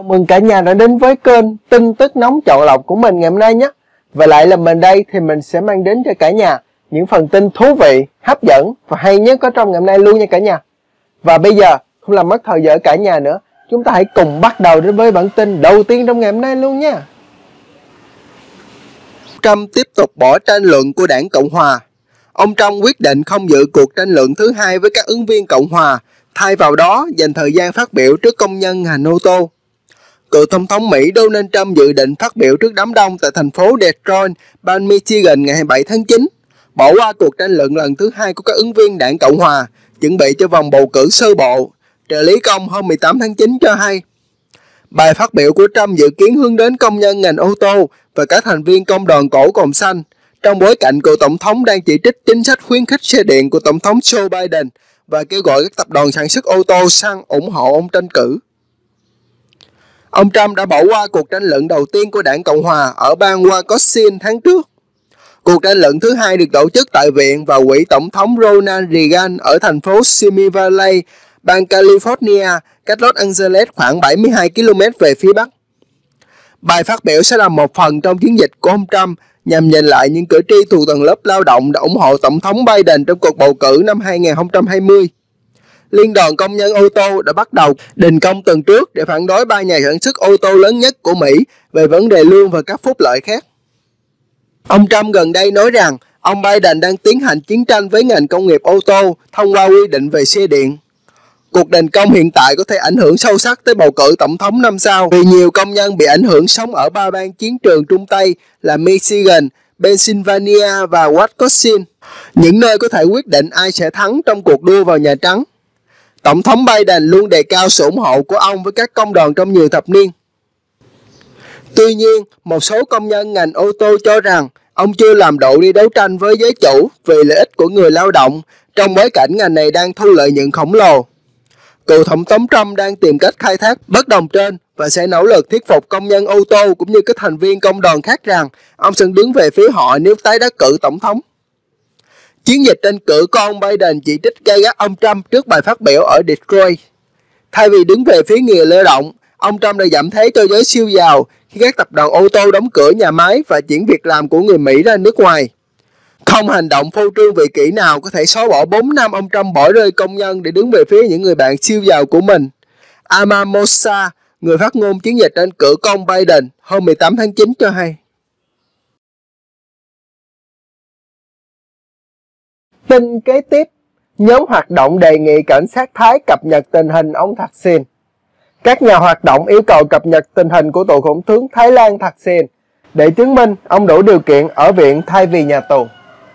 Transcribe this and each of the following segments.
Mừng cả nhà đã đến với kênh tin tức nóng chọn lọc của mình ngày hôm nay nhé. Và lại là mình đây thì mình sẽ mang đến cho cả nhà những phần tin thú vị, hấp dẫn và hay nhất có trong ngày hôm nay luôn nha cả nhà. Và bây giờ không làm mất thời giờ cả nhà nữa, chúng ta hãy cùng bắt đầu đến với bản tin đầu tiên trong ngày hôm nay luôn nha. Trump tiếp tục bỏ tranh luận của đảng Cộng Hòa. Ông Trump quyết định không dự cuộc tranh luận thứ hai với các ứng viên Cộng Hòa, thay vào đó dành thời gian phát biểu trước công nhân ngành ô tô. Cựu Tổng thống Mỹ Donald Trump dự định phát biểu trước đám đông tại thành phố Detroit, bang Michigan ngày 27 tháng 9, bỏ qua cuộc tranh luận lần thứ hai của các ứng viên đảng Cộng Hòa, chuẩn bị cho vòng bầu cử sơ bộ. Trợ lý công hôm 18 tháng 9 cho hay, bài phát biểu của Trump dự kiến hướng đến công nhân ngành ô tô và các thành viên công đoàn cổ cồn xanh, trong bối cảnh cựu Tổng thống đang chỉ trích chính sách khuyến khích xe điện của Tổng thống Joe Biden và kêu gọi các tập đoàn sản xuất ô tô xăng ủng hộ ông tranh cử. Ông Trump đã bỏ qua cuộc tranh luận đầu tiên của đảng Cộng Hòa ở bang Wisconsin tháng trước. Cuộc tranh luận thứ hai được tổ chức tại Viện và Quỹ Tổng thống Ronald Reagan ở thành phố Simi Valley, bang California, cách Los Angeles khoảng 72 km về phía bắc. Bài phát biểu sẽ là một phần trong chiến dịch của ông Trump nhằm nhìn lại những cử tri thuộc tầng lớp lao động đã ủng hộ Tổng thống Biden trong cuộc bầu cử năm 2020. Liên đoàn Công nhân ô tô đã bắt đầu đình công tuần trước để phản đối ba nhà sản xuất ô tô lớn nhất của Mỹ về vấn đề lương và các phúc lợi khác. Ông Trump gần đây nói rằng ông Biden đang tiến hành chiến tranh với ngành công nghiệp ô tô thông qua quy định về xe điện. Cuộc đình công hiện tại có thể ảnh hưởng sâu sắc tới bầu cử tổng thống năm sau vì nhiều công nhân bị ảnh hưởng sống ở ba bang chiến trường Trung Tây là Michigan, Pennsylvania và Wisconsin, những nơi có thể quyết định ai sẽ thắng trong cuộc đua vào Nhà Trắng. Tổng thống Biden luôn đề cao sự ủng hộ của ông với các công đoàn trong nhiều thập niên. Tuy nhiên, một số công nhân ngành ô tô cho rằng ông chưa làm đủ đi đấu tranh với giới chủ vì lợi ích của người lao động trong bối cảnh ngành này đang thu lợi nhuận khổng lồ. Cựu Tổng thống Trump đang tìm cách khai thác bất đồng trên và sẽ nỗ lực thuyết phục công nhân ô tô cũng như các thành viên công đoàn khác rằng ông sẽ đứng về phía họ nếu tái đắc cử tổng thống. Chiến dịch tranh cử của ông Biden chỉ trích gay gắt ông Trump trước bài phát biểu ở Detroit. Thay vì đứng về phía người lao động, ông Trump đã giảm thế cho giới siêu giàu khi các tập đoàn ô tô đóng cửa nhà máy và chuyển việc làm của người Mỹ ra nước ngoài. Không hành động phô trương vị kỷ nào có thể xóa bỏ 4 năm ông Trump bỏ rơi công nhân để đứng về phía những người bạn siêu giàu của mình. Amar Moussa, người phát ngôn chiến dịch tranh cử của ông Biden, hôm 18 tháng 9 cho hay. Tin kế tiếp, nhóm hoạt động đề nghị cảnh sát Thái cập nhật tình hình ông Thaksin. Các nhà hoạt động yêu cầu cập nhật tình hình của cựu thủ tướng Thái Lan Thaksin để chứng minh ông đủ điều kiện ở viện thay vì nhà tù.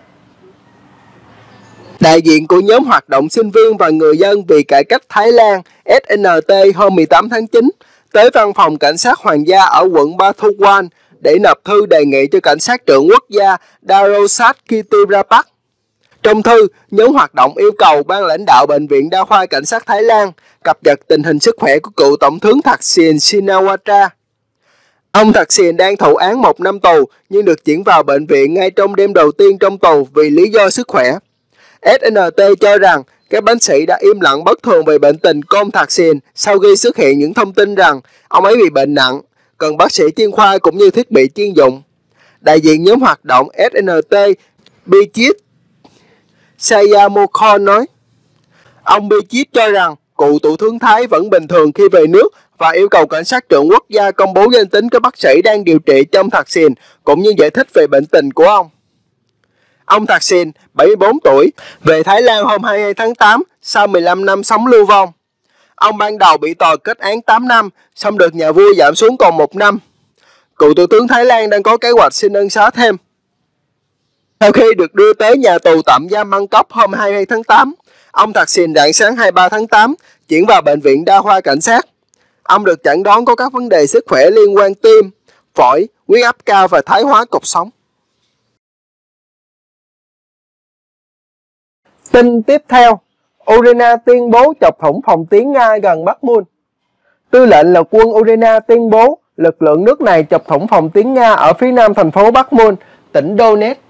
Đại diện của nhóm hoạt động sinh viên và người dân vì cải cách Thái Lan SNT hôm 18 tháng 9 tới văn phòng cảnh sát hoàng gia ở quận Bathuan để nộp thư đề nghị cho cảnh sát trưởng quốc gia Darosat Kitirapak. Trong thư, nhóm hoạt động yêu cầu ban lãnh đạo Bệnh viện Đa khoa Cảnh sát Thái Lan cập nhật tình hình sức khỏe của cựu Tổng thống Thaksin Shinawatra. Ông Thaksin đang thụ án 1 năm tù nhưng được chuyển vào bệnh viện ngay trong đêm đầu tiên trong tù vì lý do sức khỏe. SNT cho rằng các bác sĩ đã im lặng bất thường về bệnh tình của ông Thaksin sau khi xuất hiện những thông tin rằng ông ấy bị bệnh nặng, cần bác sĩ chuyên khoa cũng như thiết bị chuyên dụng. Đại diện nhóm hoạt động SNT Bijit Sayamokon nói, ông Bijit cho rằng cựu thủ tướng Thái vẫn bình thường khi về nước và yêu cầu cảnh sát trưởng quốc gia công bố danh tính các bác sĩ đang điều trị cho ông Thaksin cũng như giải thích về bệnh tình của ông. Ông Thaksin, 74 tuổi, về Thái Lan hôm 22 tháng 8 sau 15 năm sống lưu vong. Ông ban đầu bị tòa kết án 8 năm, xong được nhà vua giảm xuống còn 1 năm. Cựu thủ tướng Thái Lan đang có kế hoạch xin ân xá thêm. Sau khi được đưa tới nhà tù tạm giam Bangkok hôm 22 tháng 8, ông Thaksin rạng sáng 23 tháng 8 chuyển vào bệnh viện Đa khoa Cảnh sát. Ông được chẩn đoán có các vấn đề sức khỏe liên quan tim, phổi, huyết áp cao và thoái hóa cột sống. Tin tiếp theo, Ukraine tuyên bố chọc thủng phòng tuyến Nga gần Bakhmut. Tư lệnh lục quân Ukraine tuyên bố lực lượng nước này chọc thủng phòng tuyến Nga ở phía nam thành phố Bakhmut, tỉnh Donetsk.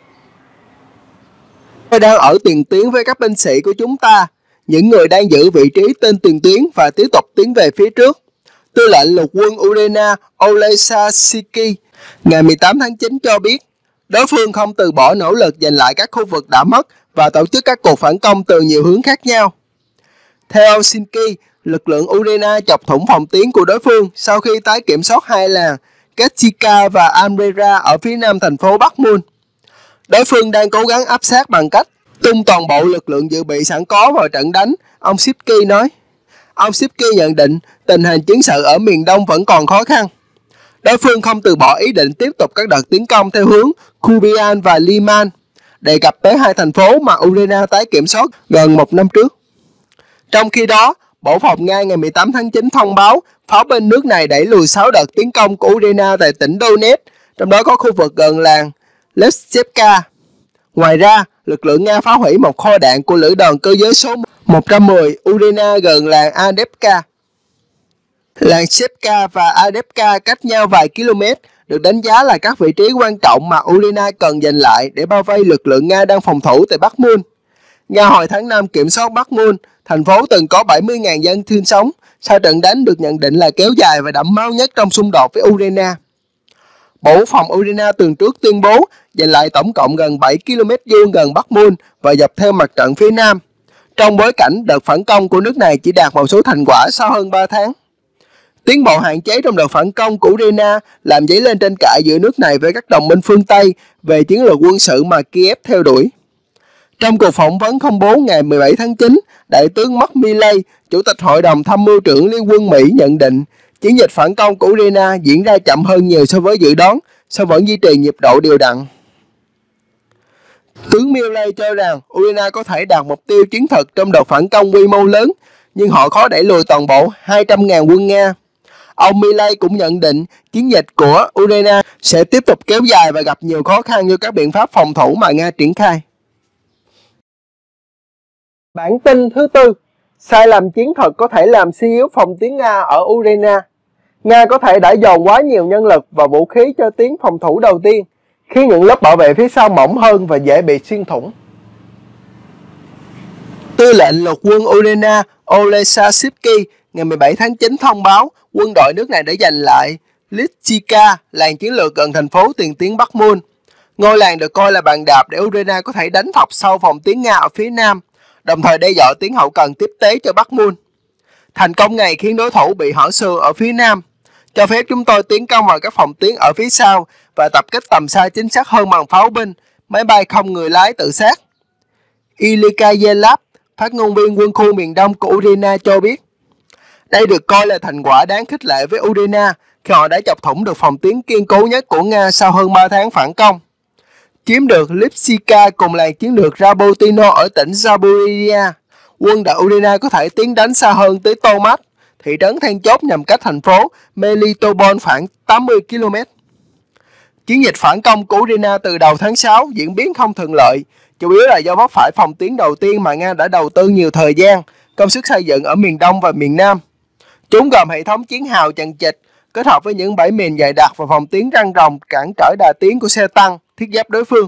Tôi đang ở tiền tuyến với các binh sĩ của chúng ta, những người đang giữ vị trí tên tiền tuyến và tiếp tục tiến về phía trước. Tư lệnh lục quân Ukraine Oleshansky ngày 18 tháng 9 cho biết đối phương không từ bỏ nỗ lực giành lại các khu vực đã mất và tổ chức các cuộc phản công từ nhiều hướng khác nhau. Theo Helsinki, lực lượng Ukraine chọc thủng phòng tuyến của đối phương sau khi tái kiểm soát hai làng Ketchika và Amrera ở phía nam thành phố Bakhmut. Đối phương đang cố gắng áp sát bằng cách tung toàn bộ lực lượng dự bị sẵn có vào trận đánh, ông Shipky nói. Ông Shipky nhận định tình hình chiến sự ở miền Đông vẫn còn khó khăn. Đối phương không từ bỏ ý định tiếp tục các đợt tiến công theo hướng Kupian và Liman, đề cập tới hai thành phố mà Ukraine tái kiểm soát gần một năm trước. Trong khi đó, Bộ Phòng Nga ngày 18 tháng 9 thông báo pháo binh nước này đẩy lùi 6 đợt tiến công của Ukraine tại tỉnh Donetsk, trong đó có khu vực gần làng Leshchevka. Ngoài ra, lực lượng Nga phá hủy một kho đạn của lữ đoàn cơ giới số 110 Ukraine gần làng Adepka. Làng Shevka và Adepka cách nhau vài km, được đánh giá là các vị trí quan trọng mà Ukraine cần giành lại để bao vây lực lượng Nga đang phòng thủ tại Bakhmut. Nga hồi tháng 5 kiểm soát Bakhmut, thành phố từng có 70.000 dân sinh sống, sau trận đánh được nhận định là kéo dài và đẫm máu nhất trong xung đột với Ukraine. Bộ Quốc phòng Ukraine tuần trước tuyên bố giành lại tổng cộng gần 7 km vuông gần Bakhmut và dọc theo mặt trận phía nam, trong bối cảnh đợt phản công của nước này chỉ đạt một số thành quả sau hơn 3 tháng. Tiến bộ hạn chế trong đợt phản công của Ukraine làm dấy lên tranh cãi giữa nước này với các đồng minh phương Tây về chiến lược quân sự mà Kiev theo đuổi. Trong cuộc phỏng vấn công bố ngày 17 tháng 9, Đại tướng Mark Milley, Chủ tịch Hội đồng Tham mưu trưởng Liên quân Mỹ nhận định chiến dịch phản công của Ukraine diễn ra chậm hơn nhiều so với dự đoán, song vẫn duy trì nhịp độ đều đặn. Tướng Milley cho rằng Ukraine có thể đạt mục tiêu chiến thuật trong đợt phản công quy mô lớn, nhưng họ khó đẩy lùi toàn bộ 200.000 quân Nga. Ông Milley cũng nhận định chiến dịch của Ukraine sẽ tiếp tục kéo dài và gặp nhiều khó khăn do các biện pháp phòng thủ mà Nga triển khai. Bản tin thứ tư, sai lầm chiến thuật có thể làm suy yếu phòng tuyến Nga ở Ukraine. Nga có thể đã dồn quá nhiều nhân lực và vũ khí cho tuyến phòng thủ đầu tiên, khiến những lớp bảo vệ phía sau mỏng hơn và dễ bị xuyên thủng. Tư lệnh lục quân Ukraine Oleshansky ngày 17 tháng 9 thông báo quân đội nước này đã giành lại Lishchika, làng chiến lược gần thành phố tiền tuyến Bakhmut. Ngôi làng được coi là bàn đạp để Ukraine có thể đánh thọc sâu phòng tuyến Nga ở phía nam, đồng thời đe dọa tuyến hậu cần tiếp tế cho Bakhmut. Thành công này khiến đối thủ bị hở xương ở phía nam, cho phép chúng tôi tiến công vào các phòng tuyến ở phía sau và tập kích tầm xa chính xác hơn bằng pháo binh, máy bay không người lái tự sát. Ilika Yelav, phát ngôn viên quân khu miền đông của Ukraine cho biết, đây được coi là thành quả đáng khích lệ với Ukraine khi họ đã chọc thủng được phòng tuyến kiên cố nhất của Nga sau hơn 3 tháng phản công. Chiếm được Lipsika cùng làng chiến lược Rabotino ở tỉnh Zaporizhia, quân đội Ukraine có thể tiến đánh xa hơn tới Tomat, thị trấn then chốt nằm cách thành phố Melitopol khoảng 80 km. Chiến dịch phản công của Ukraine từ đầu tháng 6 diễn biến không thuận lợi, chủ yếu là do vấp phải phòng tuyến đầu tiên mà Nga đã đầu tư nhiều thời gian, công sức xây dựng ở miền Đông và miền Nam. Chúng gồm hệ thống chiến hào chằng chịt kết hợp với những bẫy mìn dày đặc và phòng tuyến răng rồng cản trở đà tiến của xe tăng, thiết giáp đối phương.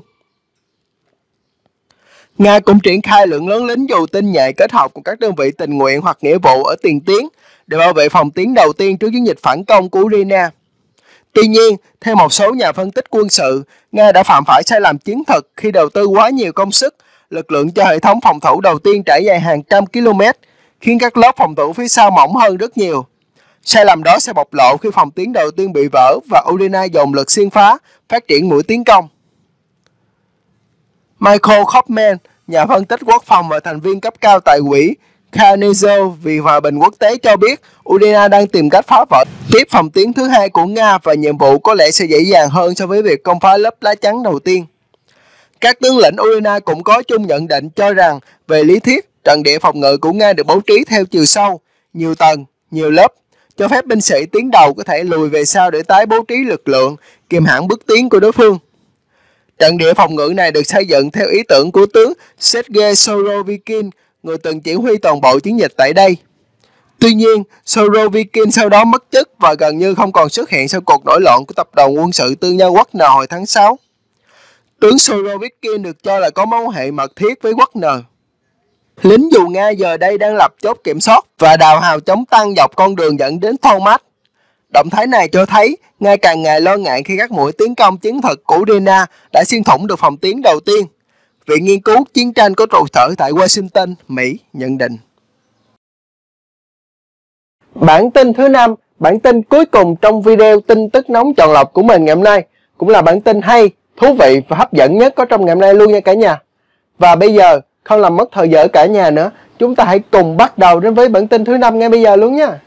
Nga cũng triển khai lượng lớn lính dù tinh nhuệ kết hợp cùng các đơn vị tình nguyện hoặc nghĩa vụ ở tiền tuyến để bảo vệ phòng tuyến đầu tiên trước chiến dịch phản công của Ukraine. Tuy nhiên, theo một số nhà phân tích quân sự, Nga đã phạm phải sai lầm chiến thuật khi đầu tư quá nhiều công sức, lực lượng cho hệ thống phòng thủ đầu tiên trải dài hàng trăm km, khiến các lớp phòng thủ phía sau mỏng hơn rất nhiều. Sai lầm đó sẽ bộc lộ khi phòng tuyến đầu tiên bị vỡ và Ukraine dồn lực xuyên phá, phát triển mũi tiến công. Michael Kaufman, nhà phân tích quốc phòng và thành viên cấp cao tại quỹ Carnegie vì hòa bình quốc tế cho biết Ukraine đang tìm cách phá vỡ tiếp phòng tuyến thứ hai của Nga và nhiệm vụ có lẽ sẽ dễ dàng hơn so với việc công phá lớp lá chắn đầu tiên. Các tướng lĩnh Ukraine cũng có chung nhận định cho rằng về lý thuyết, trận địa phòng ngự của Nga được bố trí theo chiều sâu, nhiều tầng, nhiều lớp, cho phép binh sĩ tuyến đầu có thể lùi về sau để tái bố trí lực lượng, kiềm hãm bước tiến của đối phương. Trận địa phòng ngự này được xây dựng theo ý tưởng của tướng Sergei Sorovikin, người từng chỉ huy toàn bộ chiến dịch tại đây. Tuy nhiên, Sorovikin sau đó mất chức và gần như không còn xuất hiện sau cuộc nổi loạn của tập đoàn quân sự tư nhân Wagner hồi tháng 6. Tướng Sorovikin được cho là có mối quan hệ mật thiết với Wagner. Lính dù Nga giờ đây đang lập chốt kiểm soát và đào hào chống tăng dọc con đường dẫn đến Tomat, Động thái này cho thấy Nga càng ngày lo ngại khi các mũi tiến công chiến thuật của Ukraine đã xuyên thủng được phòng tuyến đầu tiên. Viện Nghiên cứu Chiến tranh có trụ sở tại Washington, Mỹ nhận định. Bản tin thứ 5, bản tin cuối cùng trong video tin tức nóng chọn lọc của mình ngày hôm nay, cũng là bản tin hay, thú vị và hấp dẫn nhất có trong ngày hôm nay luôn nha cả nhà. Và bây giờ, không làm mất thời giờ cả nhà nữa, chúng ta hãy cùng bắt đầu đến với bản tin thứ 5 ngay bây giờ luôn nha.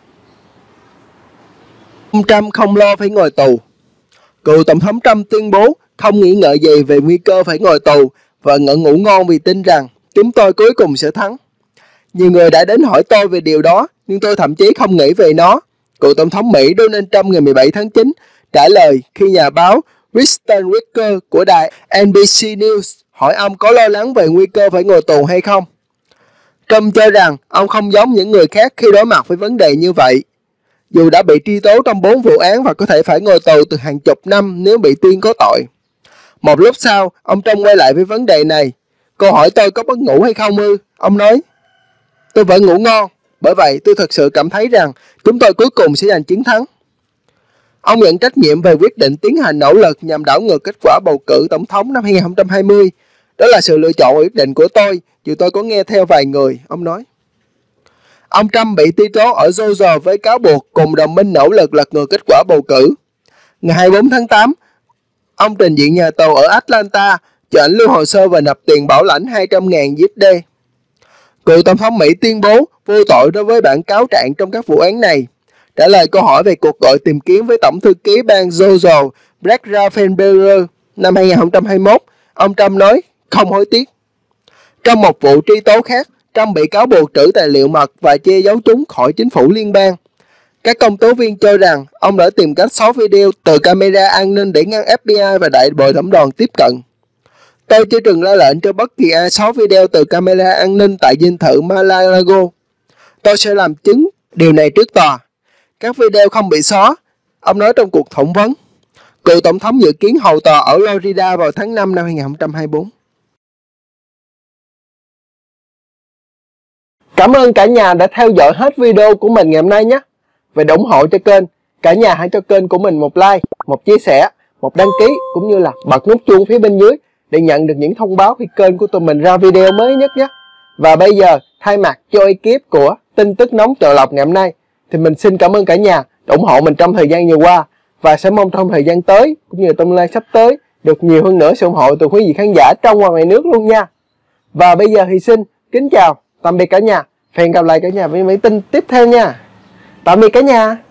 Ông Trump không lo phải ngồi tù. Cựu Tổng thống Trump tuyên bố không nghĩ ngợi gì về nguy cơ phải ngồi tù và ngủ ngon vì tin rằng chúng tôi cuối cùng sẽ thắng. Nhiều người đã đến hỏi tôi về điều đó, nhưng tôi thậm chí không nghĩ về nó. Cựu Tổng thống Mỹ Donald Trump ngày 17 tháng 9 trả lời khi nhà báo Kristen Welker của đài NBC News hỏi ông có lo lắng về nguy cơ phải ngồi tù hay không. Trump cho rằng ông không giống những người khác khi đối mặt với vấn đề như vậy. Dù đã bị truy tố trong 4 vụ án và có thể phải ngồi tù từ hàng chục năm nếu bị tuyên có tội. Một lúc sau, ông Trump quay lại với vấn đề này. Cô hỏi tôi có mất ngủ hay không ư? Ông nói, tôi vẫn ngủ ngon, bởi vậy tôi thật sự cảm thấy rằng chúng tôi cuối cùng sẽ giành chiến thắng. Ông nhận trách nhiệm về quyết định tiến hành nỗ lực nhằm đảo ngược kết quả bầu cử tổng thống năm 2020. Đó là sự lựa chọn và quyết định của tôi, dù tôi có nghe theo vài người, ông nói. Ông Trump bị truy tố ở Georgia với cáo buộc cùng đồng minh nỗ lực lật ngược kết quả bầu cử. Ngày 24 tháng 8, ông trình diện nhà tù ở Atlanta, cho ảnh lưu hồ sơ và nộp tiền bảo lãnh 200.000 USD. Cựu Tổng thống Mỹ tuyên bố vô tội đối với bản cáo trạng trong các vụ án này. Trả lời câu hỏi về cuộc gọi tìm kiếm với Tổng thư ký bang Georgia Brett Raffensperger năm 2021, ông Trump nói không hối tiếc. Trong một vụ truy tố khác, Trump bị cáo buộc trữ tài liệu mật và che giấu chúng khỏi chính phủ liên bang. Các công tố viên cho rằng ông đã tìm cách xóa video từ camera an ninh để ngăn FBI và đại bồi thẩm đoàn tiếp cận. Tôi chưa từng ra lệnh cho bất kỳ ai xóa video từ camera an ninh tại dinh thự Mar-a-Lago. Tôi sẽ làm chứng điều này trước tòa. Các video không bị xóa, ông nói trong cuộc thẩm vấn. Cựu Tổng thống dự kiến hầu tòa ở Florida vào tháng 5 năm 2024. Cảm ơn cả nhà đã theo dõi hết video của mình ngày hôm nay nhé. Về để ủng hộ cho kênh, cả nhà hãy cho kênh của mình một like, một chia sẻ, một đăng ký cũng như là bật nút chuông phía bên dưới để nhận được những thông báo khi kênh của tụi mình ra video mới nhất nhé. Và bây giờ, thay mặt cho ekip của tin tức nóng chọn lọc ngày hôm nay, thì mình xin cảm ơn cả nhà đã ủng hộ mình trong thời gian vừa qua và sẽ mong trong thời gian tới cũng như tương lai sắp tới được nhiều hơn nữa sự ủng hộ từ quý vị khán giả trong và ngoài nước luôn nha. Và bây giờ thì xin kính chào, tạm biệt cả nhà. Hẹn gặp lại cả nhà với những tin tiếp theo nha. Tạm biệt cả nhà.